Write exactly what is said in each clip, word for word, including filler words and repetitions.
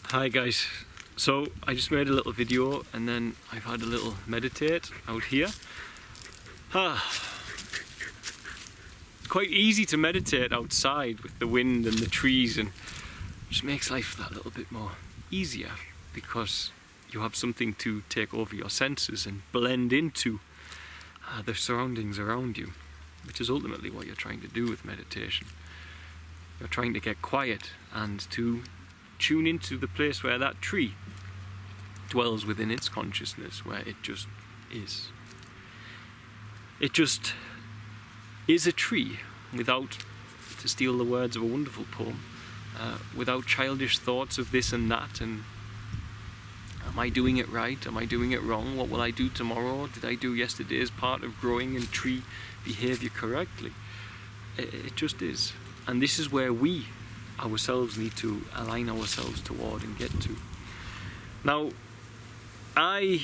Hi guys, so I just made a little video and then I've had a little meditate out here. Ah, quite easy to meditate outside with the wind and the trees, and just makes life that little bit more easier because you have something to take over your senses and blend into uh, the surroundings around you, which is ultimately what you're trying to do with meditation. You're trying to get quiet and to tune into the place where that tree dwells within its consciousness, where it just is. It just is a tree without, to steal the words of a wonderful poem, uh, without childish thoughts of this and that, and am I doing it right? Am I doing it wrong? What will I do tomorrow? Did I do yesterday as part of growing in tree behavior correctly? It, it just is. And this is where we ourselves need to align ourselves toward and get to. Now, I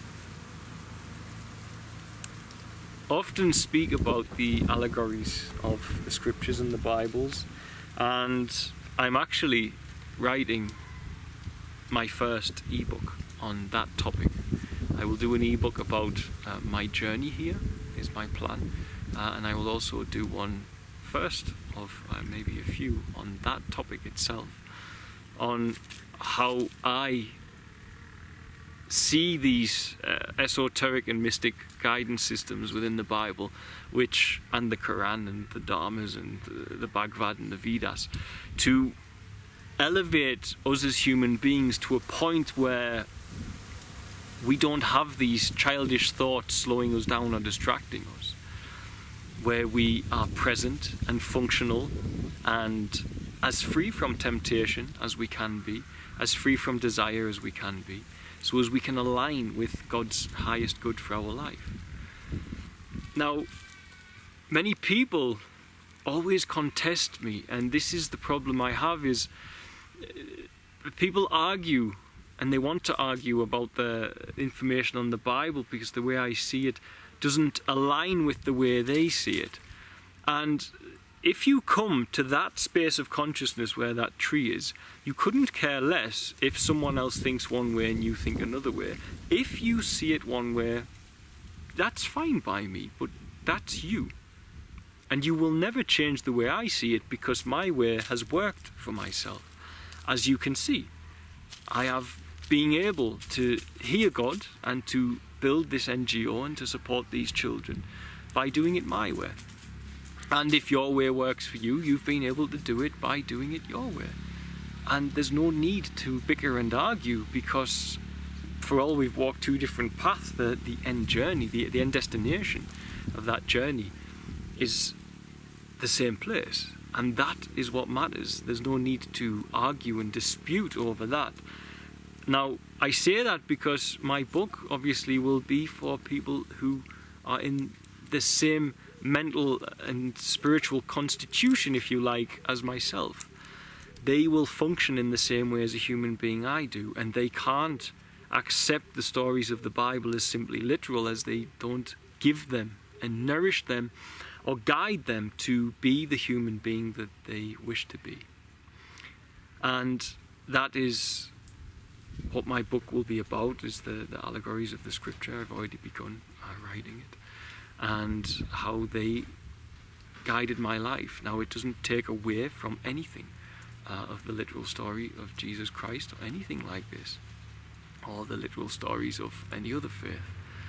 often speak about the allegories of the scriptures and the Bibles, and I'm actually writing my first ebook on that topic. I will do an ebook about uh, my journey here, is my plan, uh, and I will also do one first of uh, maybe a few on that topic itself, on how I see these uh, esoteric and mystic guidance systems within the Bible, which, and the Quran and the Dharmas and the, the Bhagavad and the Vedas, to elevate us as human beings to a point where we don't have these childish thoughts slowing us down or distracting us, where we are present and functional and as free from temptation as we can be, as free from desire as we can be, so as we can align with God's highest good for our life. Now, many people always contest me, and this is the problem I have, is uh, people argue, and they want to argue about the information on the Bible because the way I see it doesn't align with the way they see it. And if you come to that space of consciousness where that tree is, you couldn't care less if someone else thinks one way and you think another way. If you see it one way, that's fine by me, but that's you. And you will never change the way I see it because my way has worked for myself. As you can see, I have been able to hear God and to build this N G O and to support these children by doing it my way. And if your way works for you, you've been able to do it by doing it your way. And there's no need to bicker and argue, because for all we've walked two different paths, the, the end journey, the, the end destination of that journey is the same place. And that is what matters. There's no need to argue and dispute over that. Now, I say that because my book obviously will be for people who are in the same mental and spiritual constitution, if you like, as myself. They will function in the same way as a human being I do, and they can't accept the stories of the Bible as simply literal, as they don't give them and nourish them or guide them to be the human being that they wish to be. And that is what my book will be about, is the, the allegories of the scripture. I've already begun uh, writing it, and how they guided my life. Now, it doesn't take away from anything uh, of the literal story of Jesus Christ or anything like this, or the literal stories of any other faith.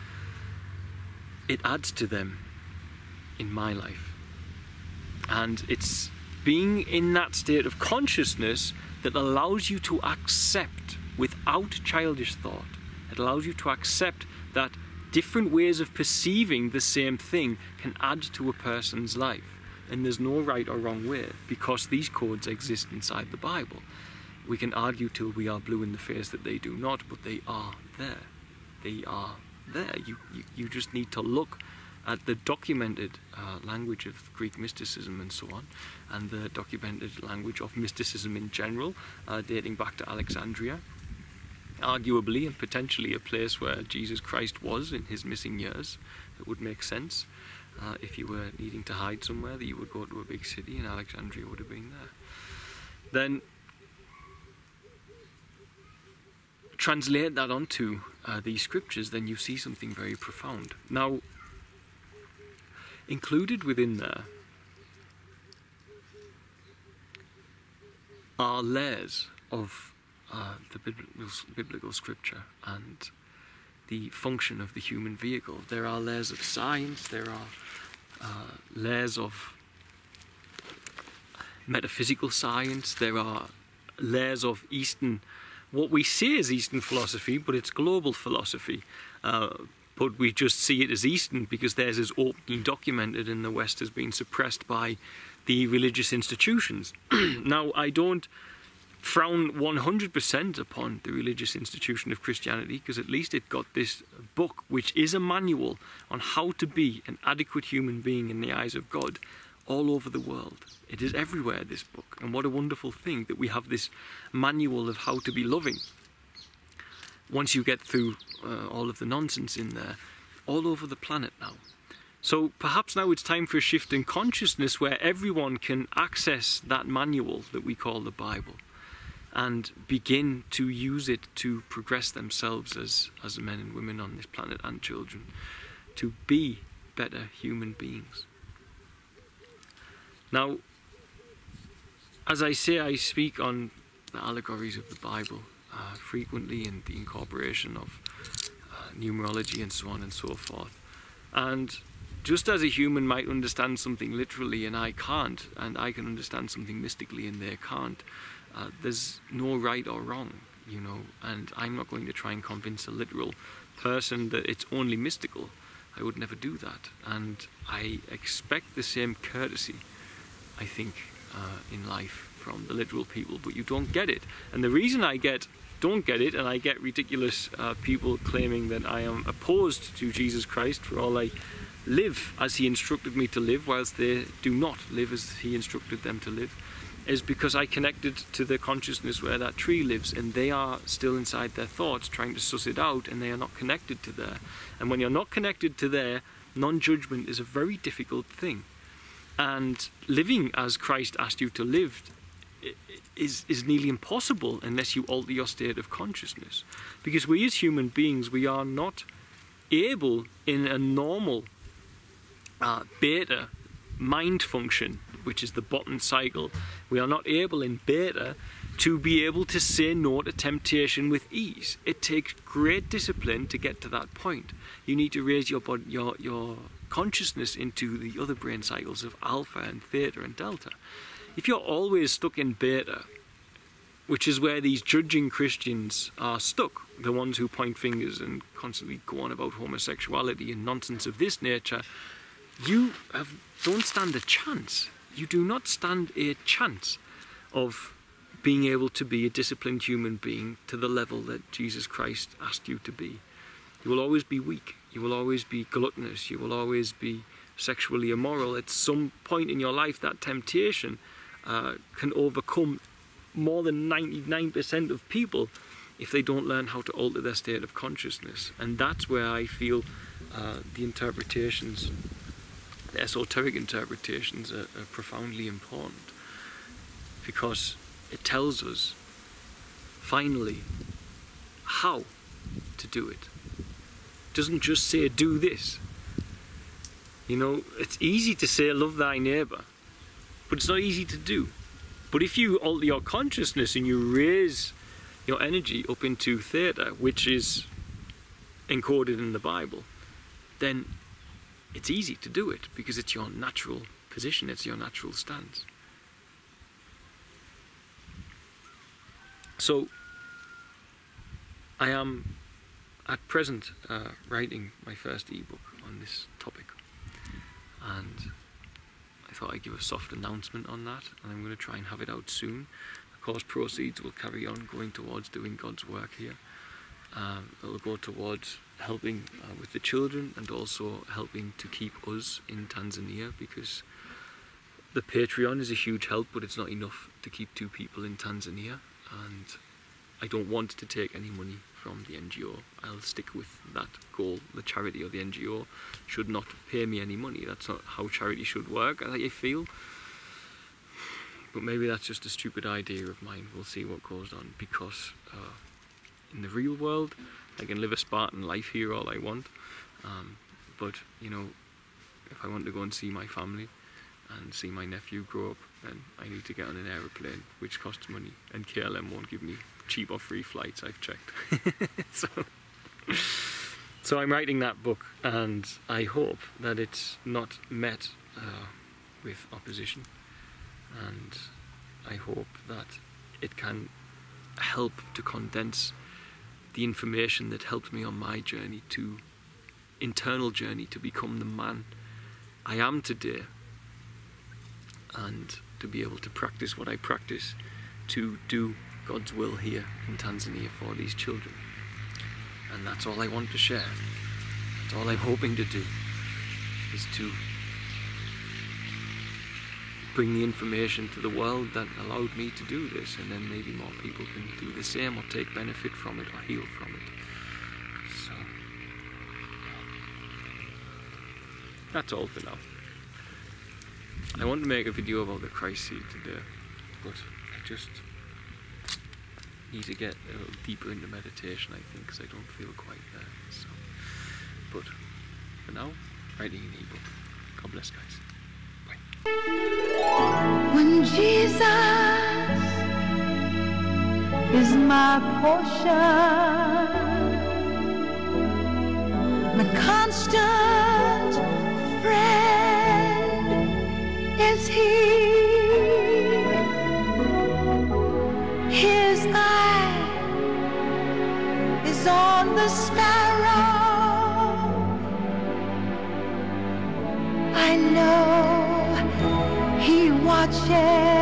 It adds to them in my life. And it's being in that state of consciousness that allows you to accept without childish thought. It allows you to accept that different ways of perceiving the same thing can add to a person's life. And there's no right or wrong way, because these codes exist inside the Bible. We can argue till we are blue in the face that they do not, but they are there. They are there. You, you, you just need to look at the documented uh, language of Greek mysticism and so on, and the documented language of mysticism in general, uh, dating back to Alexandria. Arguably and potentially a place where Jesus Christ was in his missing years. It would make sense uh, if you were needing to hide somewhere, that you would go to a big city, and Alexandria would have been there. Then translate that onto uh, these scriptures, then you see something very profound. Now, included within there are layers of uh, the biblical, biblical scripture and the function of the human vehicle. There are layers of science, there are uh, layers of metaphysical science, there are layers of Eastern, what we say is Eastern philosophy, but it's global philosophy. Uh, but we just see it as Eastern because theirs is openly documented and the West has been suppressed by the religious institutions. Now, I don't frown one hundred percent upon the religious institution of Christianity, because at least it got this book, which is a manual on how to be an adequate human being in the eyes of God, all over the world. It is everywhere, this book, and what a wonderful thing that we have this manual of how to be loving. Once you get through uh, all of the nonsense in there, all over the planet now. So perhaps now it's time for a shift in consciousness where everyone can access that manual that we call the Bible and begin to use it to progress themselves as, as men and women on this planet and children, to be better human beings. Now, as I say, I speak on the allegories of the Bible uh, frequently, and the incorporation of uh, numerology and so on and so forth. And just as a human might understand something literally and I can't, and I can understand something mystically and they can't, uh, there's no right or wrong, you know, and I'm not going to try and convince a literal person that it's only mystical. I would never do that. And I expect the same courtesy, I think, uh, in life from the literal people, but you don't get it. And the reason I get don't get it, and I get ridiculous uh, people claiming that I am opposed to Jesus Christ for all I live as he instructed me to live, whilst they do not live as he instructed them to live, is because I connected to the consciousness where that tree lives, and they are still inside their thoughts trying to suss it out, and they are not connected to there. And when you're not connected to there, non-judgment is a very difficult thing. And living as Christ asked you to live is, is nearly impossible unless you alter your state of consciousness. Because we as human beings, we are not able in a normal uh, beta mind function, which is the bottom cycle, we are not able in beta to be able to say no to temptation with ease. It takes great discipline to get to that point. You need to raise your body, your, your consciousness into the other brain cycles of alpha and theta and delta. If you're always stuck in beta, which is where these judging Christians are stuck, the ones who point fingers and constantly go on about homosexuality and nonsense of this nature, you have, don't stand a chance. You do not stand a chance of being able to be a disciplined human being to the level that Jesus Christ asked you to be. You will always be weak. You will always be gluttonous. You will always be sexually immoral. At some point in your life, that temptation uh, can overcome more than ninety-nine percent of people if they don't learn how to alter their state of consciousness. And that's where I feel uh, the interpretations, the esoteric interpretations, are, are profoundly important, because it tells us finally how to do it. It doesn't just say do this. You know, it's easy to say love thy neighbour, but it's not easy to do. But if you alter your consciousness and you raise your energy up into theta, which is encoded in the Bible, then it's easy to do it, because it's your natural position, it's your natural stance. So, I am at present uh, writing my first ebook on this topic, and I thought I'd give a soft announcement on that, and I'm going to try and have it out soon. Of course, proceeds will carry on going towards doing God's work here. Um, it'll go towards helping uh, with the children, and also helping to keep us in Tanzania, because the Patreon is a huge help, but it's not enough to keep two people in Tanzania, and I don't want to take any money from the N G O. I'll stick with that goal. The charity or the N G O should not pay me any money. That's not how charity should work, I feel. But maybe that's just a stupid idea of mine. We'll see what goes on, because uh, in the real world. I can live a Spartan life here all I want, um, but you know, if I want to go and see my family and see my nephew grow up, then I need to get on an aeroplane, which costs money, and K L M won't give me cheap or free flights, I've checked. so, so I'm writing that book, and I hope that it's not met uh, with opposition, and I hope that it can help to condense the information that helped me on my journey to internal journey to become the man I am today, and to be able to practice what I practice to do God's will here in Tanzania for these children. And that's all I want to share. That's all I'm hoping to do, is to bring the information to the world that allowed me to do this, and then maybe more people can do the same or take benefit from it or heal from it. So that's all for now. I want to make a video about the Christ seed today, but I just need to get a little deeper into meditation, I think, because I don't feel quite there. So, but for now, writing an ebook. God bless, guys. Bye. When Jesus is my portion, my constant friend is He. His eye is on the sparrow. I know He watches